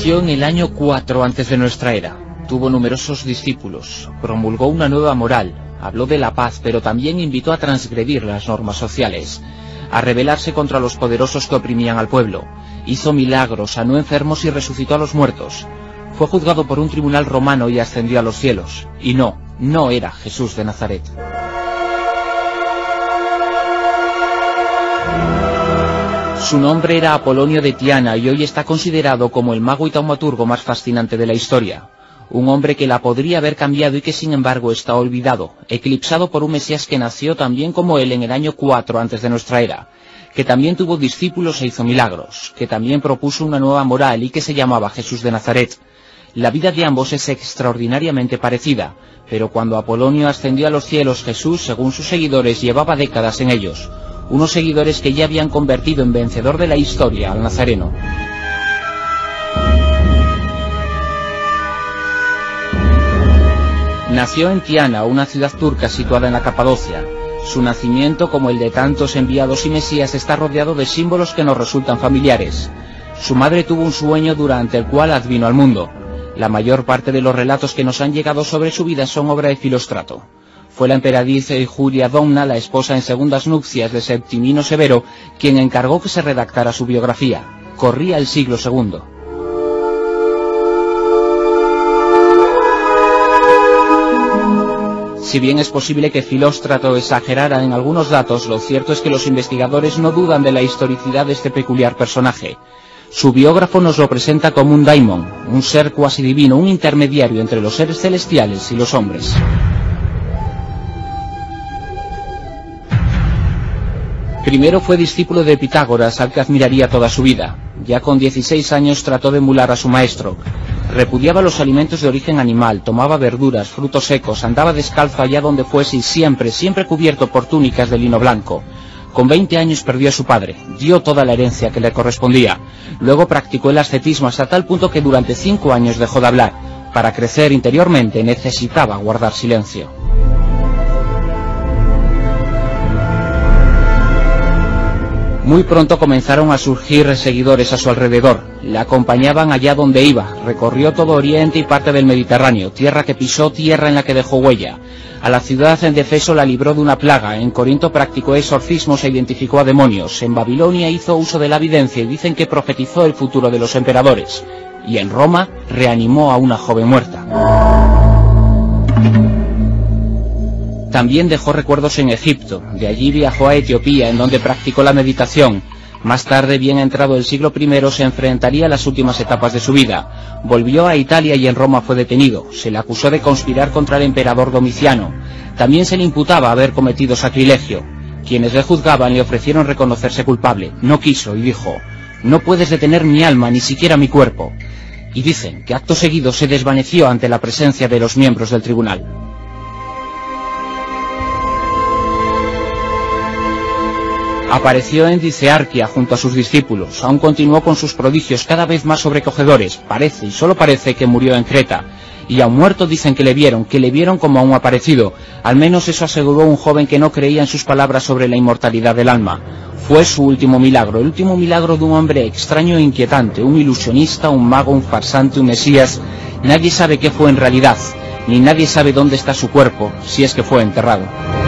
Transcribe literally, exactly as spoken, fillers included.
Nació en el año cuatro antes de nuestra era. Tuvo numerosos discípulos, promulgó una nueva moral, habló de la paz, pero también invitó a transgredir las normas sociales, a rebelarse contra los poderosos que oprimían al pueblo. Hizo milagros, sanó enfermos y resucitó a los muertos. Fue juzgado por un tribunal romano y ascendió a los cielos. Y no, no era Jesús de Nazaret. Su nombre era Apolonio de Tiana y hoy está considerado como el mago y taumaturgo más fascinante de la historia. Un hombre que la podría haber cambiado y que sin embargo está olvidado, eclipsado por un Mesías que nació también como él en el año cuatro antes de nuestra era, que también tuvo discípulos e hizo milagros, que también propuso una nueva moral y que se llamaba Jesús de Nazaret. La vida de ambos es extraordinariamente parecida, pero cuando Apolonio ascendió a los cielos, Jesús, según sus seguidores, llevaba décadas en ellos, unos seguidores que ya habían convertido en vencedor de la historia al Nazareno. Nació en Tiana, una ciudad turca situada en la Capadocia. Su nacimiento, como el de tantos enviados y mesías, está rodeado de símbolos que nos resultan familiares. Su madre tuvo un sueño durante el cual advino al mundo. La mayor parte de los relatos que nos han llegado sobre su vida son obra de Filóstrato. Fue la emperatriz Julia Domna, la esposa en segundas nupcias de Septimino Severo, quien encargó que se redactara su biografía. Corría el siglo segundo. Si bien es posible que Filóstrato exagerara en algunos datos, lo cierto es que los investigadores no dudan de la historicidad de este peculiar personaje. Su biógrafo nos lo presenta como un daimon, un ser cuasi divino, un intermediario entre los seres celestiales y los hombres. Primero fue discípulo de Pitágoras, al que admiraría toda su vida. Ya con dieciséis años trató de emular a su maestro. Repudiaba los alimentos de origen animal, tomaba verduras, frutos secos, andaba descalzo allá donde fuese y siempre, siempre cubierto por túnicas de lino blanco. Con veinte años perdió a su padre, dio toda la herencia que le correspondía. Luego practicó el ascetismo hasta tal punto que durante cinco años dejó de hablar. Para crecer interiormente necesitaba guardar silencio. Muy pronto comenzaron a surgir seguidores a su alrededor. Le acompañaban allá donde iba. Recorrió todo Oriente y parte del Mediterráneo, tierra que pisó, tierra en la que dejó huella. A la ciudad de Efeso la libró de una plaga. En Corinto practicó exorcismos e identificó a demonios. En Babilonia hizo uso de la evidencia y dicen que profetizó el futuro de los emperadores. Y en Roma reanimó a una joven muerta. También dejó recuerdos en Egipto. De allí viajó a Etiopía, en donde practicó la meditación. Más tarde, bien entrado el siglo primero, se enfrentaría a las últimas etapas de su vida. Volvió a Italia y en Roma fue detenido. Se le acusó de conspirar contra el emperador Domiciano. También se le imputaba haber cometido sacrilegio. Quienes le juzgaban le ofrecieron reconocerse culpable. No quiso y dijo: «No puedes detener mi alma, ni siquiera mi cuerpo». Y dicen que acto seguido se desvaneció ante la presencia de los miembros del tribunal. Apareció en Dicearquia junto a sus discípulos. Aún continuó con sus prodigios cada vez más sobrecogedores. Parece, y solo parece, que murió en Creta. Y aun muerto dicen que le vieron, que le vieron como a un aparecido. Al menos eso aseguró un joven que no creía en sus palabras sobre la inmortalidad del alma. Fue su último milagro, el último milagro de un hombre extraño e inquietante, un ilusionista, un mago, un farsante, un mesías. Nadie sabe qué fue en realidad, ni nadie sabe dónde está su cuerpo, si es que fue enterrado.